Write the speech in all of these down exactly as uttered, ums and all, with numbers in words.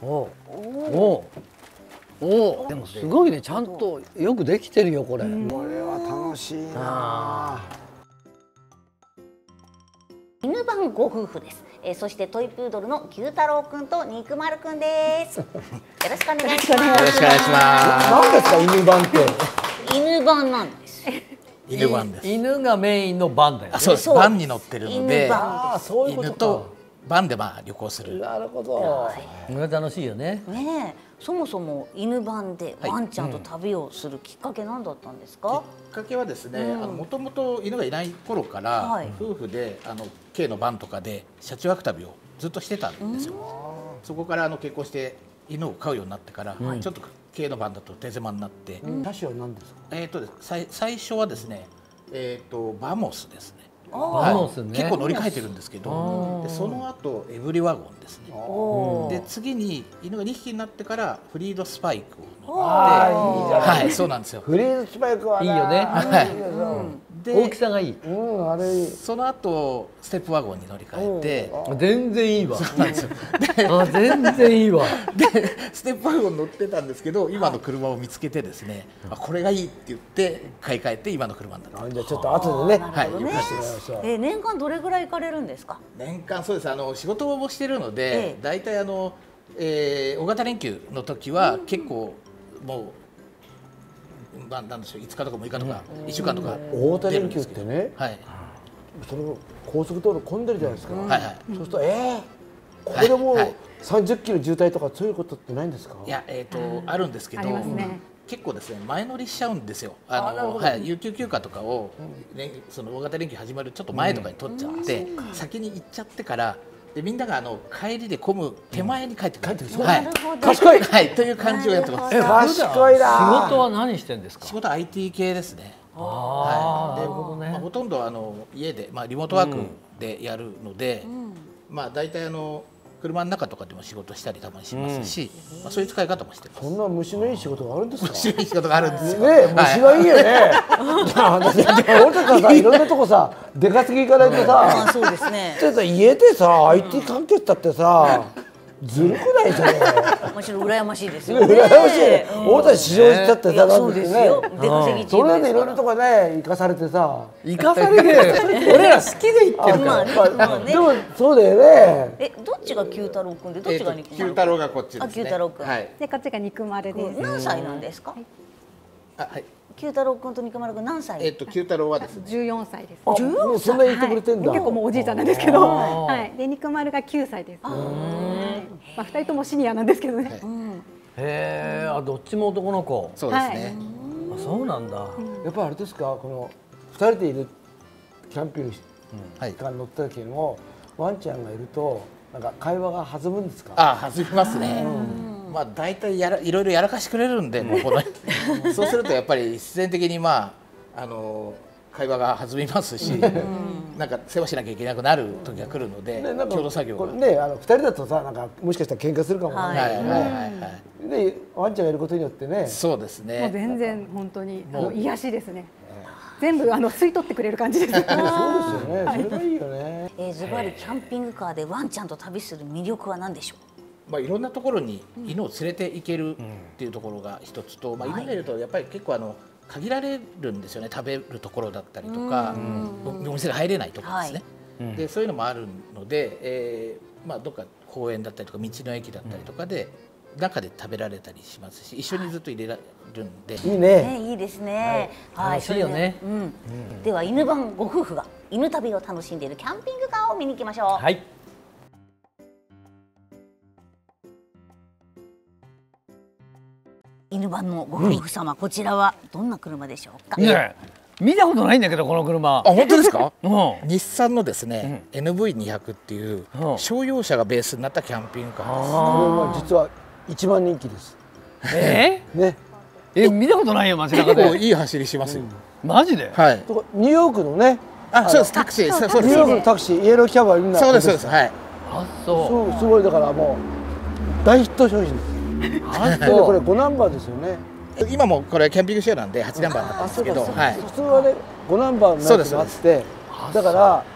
おおおお、でもすごいね、ちゃんとよくできてるよこれ。 これは楽しいな。 犬番ご夫婦です。えー、そしてトイプードルの九太郎くんと肉丸くんです。よろしくお願いします。 よろしくお願いします。 何ですか犬番って？ 犬番なんです。 犬番です。 犬がメインの番だよね。 あ、そうです。番に乗ってるので、 ああ、そういうことか。 犬と番でまあ旅行する。 なるほど。 これ楽しいよね。 ねえ、そもそも犬番でワンちゃんと旅をするきっかけ何だったんですか？ きっかけはですね、あのもともと犬がいない頃から、 はい、 夫婦であの軽の番とかで車中泊旅をずっとしてたんですよ。そこからあの結婚して犬を飼うようになってから、ちょっと軽の番だと手狭になって、 車種は何ですか？ えっと最最初はですね、えっとバモスですね。 バモスね。 結構乗り換えてるんですけど、でその後エブリワゴンですね。で次に犬がにひきになってからフリードスパイクを乗って、はい、そうなんですよ。 フリードスパイクはいいよね。大きさがいい。 うん、あれ。 その後ステップワゴンに乗り換えて、全然いいわ。 そうなんですよ。 あ、全然いいわ。 でステップワゴン乗ってたんですけど、今の車を見つけてですね、あ、これがいいって言って買い替えて今の車になった。 じゃあちょっと後でね、 はい、 え、年間どれぐらい行かれるんですか？ 年間そうです。あの仕事をしてるので、だいたいあの、えー、大型連休の時は結構もう。なんでしょう、いつかとかむいかとかいっしゅうかんとか。 大型連休ってね、 はい、 それ高速道路混んでるじゃないですか。 はいはい。 そうすると、ええ、ここでもうさんじゅっキロ渋滞とかそういうことってないんですか？ いや、えっとあるんですけど、結構ですね、前乗りしちゃうんですよ。あの、はい、有給休暇とかをその大型連休始まるちょっと前とかに取っちゃって、先に行っちゃってから。でみんながあの帰りで混む手前に帰ってくる。はい。 賢い。 はい。という感じをやってます。 え、賢いな。 仕事は何してんですか？ 仕事は アイティー 系ですね。 ああ、なるほどね。 ほとんどあの家でまあリモートワークでやるので、まあだいたいあの車の中とかでも仕事したりたまにしますし、まあそういう使い方もしてます。 そんな虫のいい仕事があるんですか？ 虫のいい仕事があるんですよ。 ね、虫がいいよね。俺たちはさ、いろんなとこさ、出稼ぎ行かないとさ、 そうですね。 ちょっと家でさ、アイティー 関係だってさ、ずるくないそれ。 もちろん羨ましいですよね。 羨ましい。俺たち市場行っちゃってさ、 そうですよ。出稼ぎそれでいろんなとこね、行かされてさ、 行かされて、俺ら好きで行ってるから。 でもそうだよね。 え、どっちが九太郎くんでどっちが肉丸？ 九太郎がこっちですね。 あ、九太郎くん。 でこっちが肉丸です。 何歳なんですか？ あ、はい。 九太郎くんと肉丸くん何歳？ えっと九太郎はですね、 じゅうよんさいです。 あ、もうそんな言ってくれてんだ。 結構もうおじいちゃんなんですけど、はい。で肉丸がきゅうさいです。まあ二人ともシニアなんですけどね。 へえ、あ、どっちも男の子。 そうですね。 あ、そうなんだ。 やっぱあれですか、このふたりでいるキャンピングカーに乗った時もワンちゃんがいるとなんか会話が弾むんですか？ あ、弾みますね。まあ大体やらいろいろやらかしてくれるんで、もうこのそうするとやっぱり必然的にまああの会話が弾みますし、なんか世話しなきゃいけなくなる時が来るので、共同作業がね、あのふたりだとさ、なんかもしかしたら喧嘩するかもね。 はいはいはいはい。 でワンちゃんがいることによってね。 そうですね。 もう全然本当に癒しですね。全部あの吸い取ってくれる感じです。そうですよね。それがいいよね。 え、ズバリキャンピングカーでワンちゃんと旅する魅力は何でしょう？ まあいろんなところに犬を連れて行けるっていうところが一つと、まあ犬がいるとやっぱり結構あの限られるんですよね。食べるところだったりとか、お店が入れないところですね。でそういうのもあるので、えー、まあどっか公園だったりとか道の駅だったりとかで中で食べられたりしますし、一緒にずっと入れられるんで、 いいね。 いいですね。 はい、楽しいよね。 うん。では犬番ご夫婦が犬旅を楽しんでいるキャンピングカーを見に行きましょう。 はい。 犬番のご夫婦様、こちらはどんな車でしょうか？ ね、見たことないんだけどこの車。 あ、本当ですか？ うん。 日産のですね、エヌブイにひゃく っていう商用車がベースになったキャンピングカーです。 これは実は一番人気です。 えー？ね。 え、見たことないよ街中で。 結構いい走りしますよ。 マジで？ はい。 ニューヨークのね。 あ、そうです。タクシー。そうです。 ニューヨークのタクシー、イエローキャブはみんな。 そうですそうです。はい。 あ、そう。 すごいだからもう大ヒット商品です。あ、そう。これごナンバーですよね。 今もこれキャンピングシェアなんではちナンバーになったんですけど、はい。 普通はねごナンバーのやつがあって、だから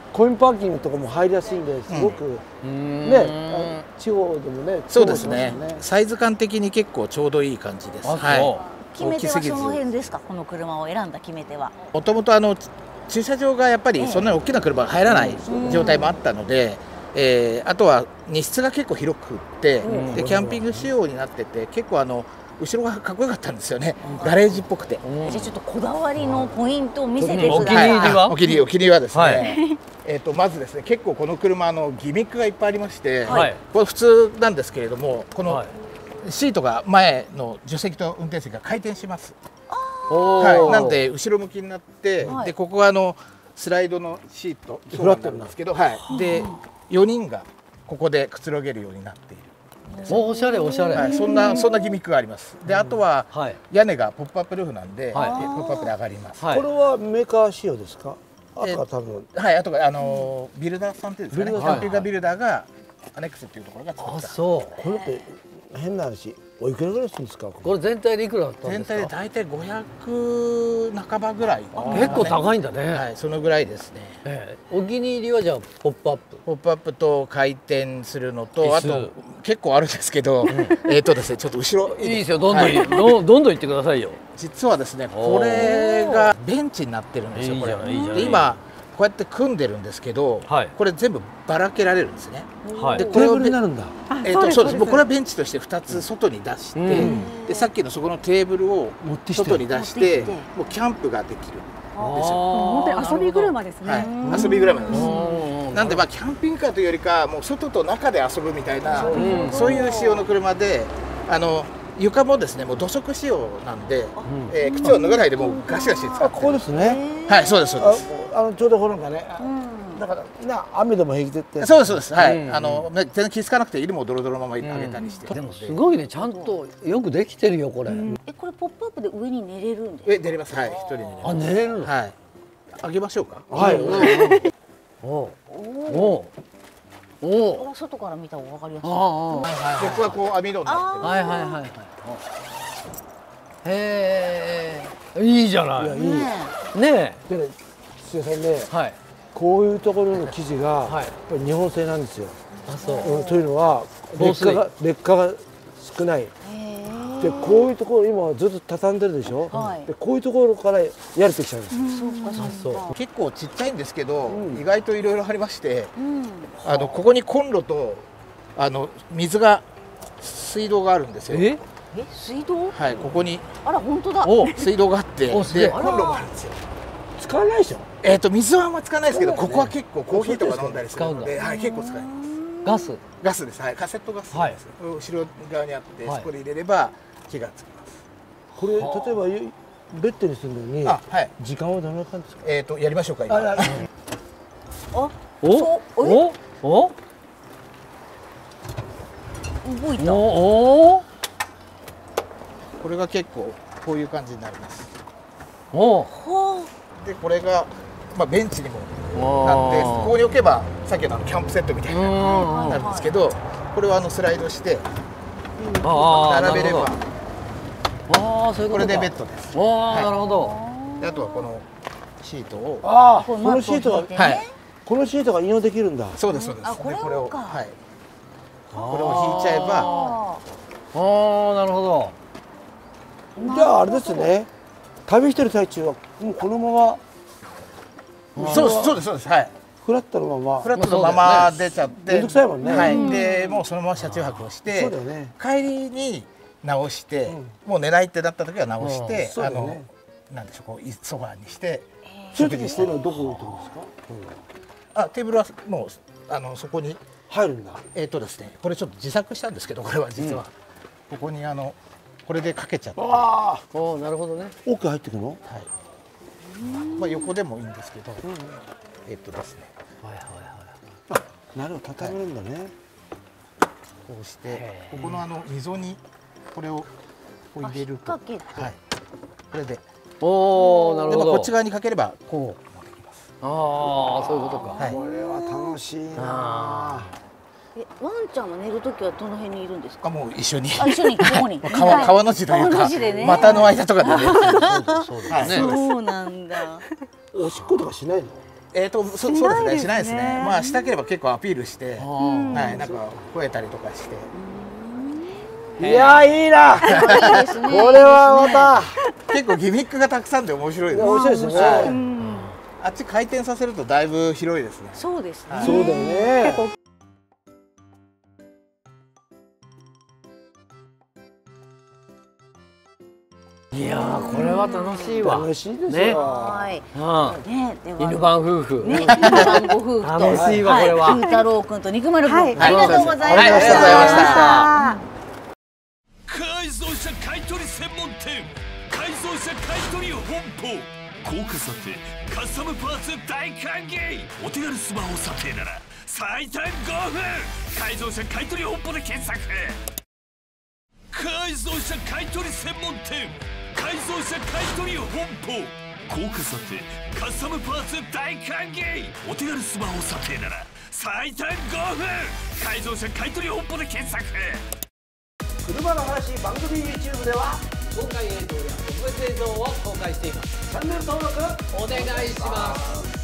コインパーキングとかも入りやすいんですごく、 うんね、あ地方でもねそうですね重宝しますサイズ感的に結構ちょうどいい感じです。 あ、 はいそ決め手は大きすぎずその辺ですか。この車を選んだ決め手は。 もともとあの駐車場がやっぱりそんなに大きな車が入らない状態もあったので、えーあとは荷室が結構広くって、でキャンピング仕様になってて結構あの後ろがかっこよかったんですよね、ガレージっぽくて。 う。 じゃあちょっとこだわりのポイントを見せてうんお気ください。 に入りはお気に入りお気に入りはですね、 はいえーとまずですね結構この車あのギミックがいっぱいありまして、 はいこれ普通なんですけれどもこのはいシートが前の助手席と運転席が回転します。 おはい、 ーなんで後ろ向きになって、 はいでここはあのスライドのシートフラットになるなんですけど、はい、でよにんがここでくつろげるようになっている。 おおしゃれおしゃれ。 はい、そんなそんなギミックがあります。であとははい屋根がポップアップルーフなんで、 はいえポップアップで上がります。 はいこれはメーカー仕様ですか？あとは多分はい、あとがあのービルダーさんっていうんですかね、キビルダーさんャンピングカービルダーがアネックスっていうところが作あ、 った。 そう。 これって変な話おいくらぐらいするんですか？ これ全体でいくらだったん全ですか。 体で大体ごひゃく半ばぐらい、 結構高いんだね。 はい、そのぐらいですね。 ええお気に入りはじゃあポップアップ。 ポップアップと回転するのと、 椅子あと結構あるんですけど、えっとですね、ちょっと後ろいいですよ。どんどん、 はいどんどんどん行ってくださいよ。 実はですね、 おーこれがベンチになってるんですよ。 いいこれじゃないいいじゃないで今こうやって組んでるんですけど、 はいこれ全部ばらけられるんですね。 はいで。 テーブルになるんだ。 あえっとそうです。もうこれはベンチとしてふたつ外に出して、 うんでさっきのそこのテーブルを持ってきて外に出して、 持ってきてもうキャンプができるんですよ。 本当に遊び車ですね。 はい、遊び車です。 うんなんでまあキャンピングカーというよりかもう外と中で遊ぶみたいな、 うんそういう仕様の車で、あの床もですねもう土足仕様なんで、えー靴を脱がないでもうガシガシ使あ、 ってここですね。 はい、そうですそうです。 あ、あのちょうどほらがね、だからな雨でも平気でって。 そうですそうです。はい、 うんあのね全然気づかなくているもドロドロのまま上げたりして、 でもすごいね。ちゃんとよくできてるよこれ。 え、これポップアップで上に寝れるんですか。 上出れます。はい、一人で寝れあ、 ます。 寝れるの。 はい。上げましょうか。 はい。 おおおおお。 これ外から見た方がわかりやすい。 ああ。 ここはこう網戸になってはいはいはいはい。へえ。いいじゃないい。 やいい。 ねねでね、土屋さんね、 え。はい。 こういうところの生地がはいやっぱり日本製なんですよ。 あ、そう。 うんというのは防水劣化が劣化が少ない。 え。へえ。 でこういうところ今ずっと畳んでるでしょ。 はいでこういうところからやれてきちゃうんですよ。 そうかそうか。 結構ちっちゃいんですけど、 うん意外といろいろありまして、 うん。 あのここにコンロとあの水が水道があるんですよ。 え？ え、水道？ はい、ここにあら本当だ。 お。 水道があって、 おすげえでコンロもあるんですよ。 使わないでしょ。 えっ、と水はあんま使わないですけど、 そうだよねここは結構コーヒーとか飲んだりするの使うんで、はい、結構使います。 ガス。 ガスです。はい、カセットガスです。 はい後ろ側にあって、 はいそこで入れれば火がつきます。 これ例えばゆベッドにするのにあ、はい。 時間はどのくらいですか。 えっ、とやりましょうか今。 あああ、 おそうおお動いた。 おおこれが結構こういう感じになります。 おはでこれがまあベンチにもおなって、ここに置けばさっきのあのキャンプセットみたいなうんなるんですけど、これはあのスライドしてああ並べればなるほどああそういうこかことれでベッドです。 ああはいなるほどであとはこのシートを、 ああ、 これこのシートがマットを引いてねはい、 このシートが引用できるんだ。 そうですそうです。 あこれでこれをかはい、これを引いちゃえば、 あああなるほどじゃああれですね。旅してる最中はもうこのままそうですそうですそうです。はい。 フラットのまま。 フラットのまま出ちゃって、 めんどくさいもんねはい。でもうそのまま車中泊をして、 そうだよね。 帰りに直して、 うんもう寝ないってなった時は直して、 うんそうあのだよねなんでしょうこういソファーにして、 そういう時にこういうのはどこ置いてるんですか。 あテーブルはもうあのそこに入るんだ。 えっ、とですねこれちょっと自作したんですけどこれは実は、ここにあのこれでかけちゃって、はああ、 おおなるほどね奥入ってくの？ い。まあ横でもいいんですけど、えっ、とですねはいはいなるほど、畳めるんだね。 こうしてここのあの溝にこれをこう入れると、 引っ掛けてはい。これでおおなるほどでもこっち側にかければこうもできます。 ああそういうことかはいこれは楽しいな。 え、ワンちゃんは寝るときはどの辺にいるんですか。 あもう一緒にあ、一緒にここに。 川川の字という川かの字でね股の間とかでね。 そうですそうですねはいそうなんだ。 おしっことかしないの？ えっとそそうですねしないですね。まあしたければ結構アピールして、はいなんか増えたりとかして。 いやいいな。これはまた結構ギミックがたくさんで面白いです。 面白いですね。 あっち回転させるとだいぶ広いですね。 そうですね。 そうだよね。 いやーこれは楽しいわ。 楽しいですね。 よ。 はい。 うん。 ね、では犬番夫婦。 ね、犬番ご夫婦と楽しいわこれは。 九太郎くんと肉丸くん、 はいありがとうございました。 はいありがとうございました改造車買取専門店改造車買取本舗高価査定カスタムパーツ大歓迎お手軽スマホ査定なら最短ごふん改造車買取本舗で検索改造車買取専門店改造車買取本舗高価査定カスタムパーツ大歓迎お手軽スマホ査定なら最短ごふん改造車買取本舗で検索車の話番組 YouTube では公開映像や特別映像を公開しています。 チャンネル登録お願いします。